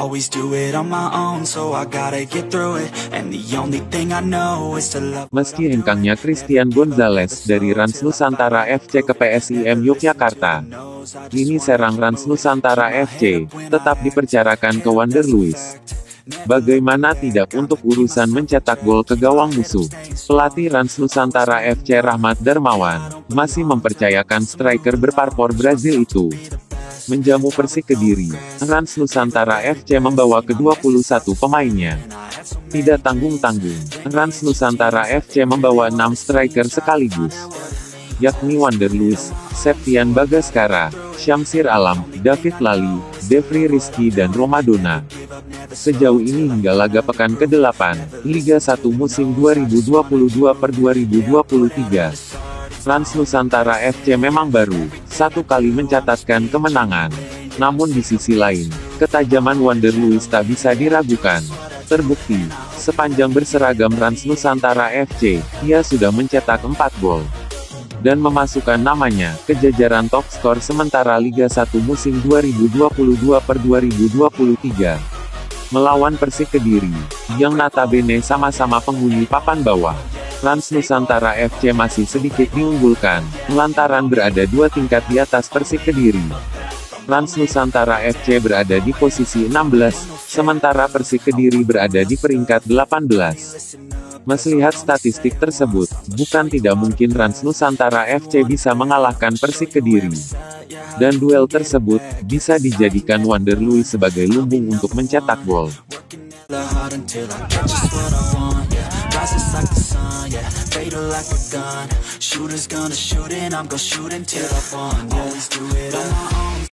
always do it on my own, so I gotta get through it. And the only thing I know is to love. Meski hengkangnya Christian Gonzalez dari Rans Nusantara FC ke PSIM Yogyakarta, lini serang Rans Nusantara FC tetap dipercarakan ke Wander Luiz. Bagaimana tidak untuk urusan mencetak gol ke gawang musuh? Pelatih Rans Nusantara FC Rahmat Darmawan masih mempercayakan striker berparpor Brazil itu menjamu Persik Kediri. Rans Nusantara FC membawa ke-21 pemainnya. Tidak tanggung-tanggung, Rans Nusantara FC membawa 6 striker sekaligus, yakni Wander Luiz, Septian Bagaskara, Syamsir Alam, David Lali, Devri Rizky dan Romadona. Sejauh ini hingga laga pekan ke-8, Liga 1 musim 2022/2023, Rans Nusantara FC memang baru satu kali mencatatkan kemenangan. Namun di sisi lain, ketajaman Wander Luiz tak bisa diragukan. Terbukti, sepanjang berseragam Rans Nusantara FC, ia sudah mencetak 4 gol dan memasukkan namanya ke jajaran top skor sementara Liga 1 musim 2022/2023. Melawan Persik Kediri, yang notabene sama-sama penghuni papan bawah, Rans Nusantara FC masih sedikit diunggulkan, lantaran berada 2 tingkat di atas Persik Kediri. Rans Nusantara FC berada di posisi 16, sementara Persik Kediri berada di peringkat 18. Melihat statistik tersebut, bukan tidak mungkin Rans Nusantara FC bisa mengalahkan Persik Kediri. Dan duel tersebut bisa dijadikan Wander Luiz sebagai lumbung untuk mencetak gol.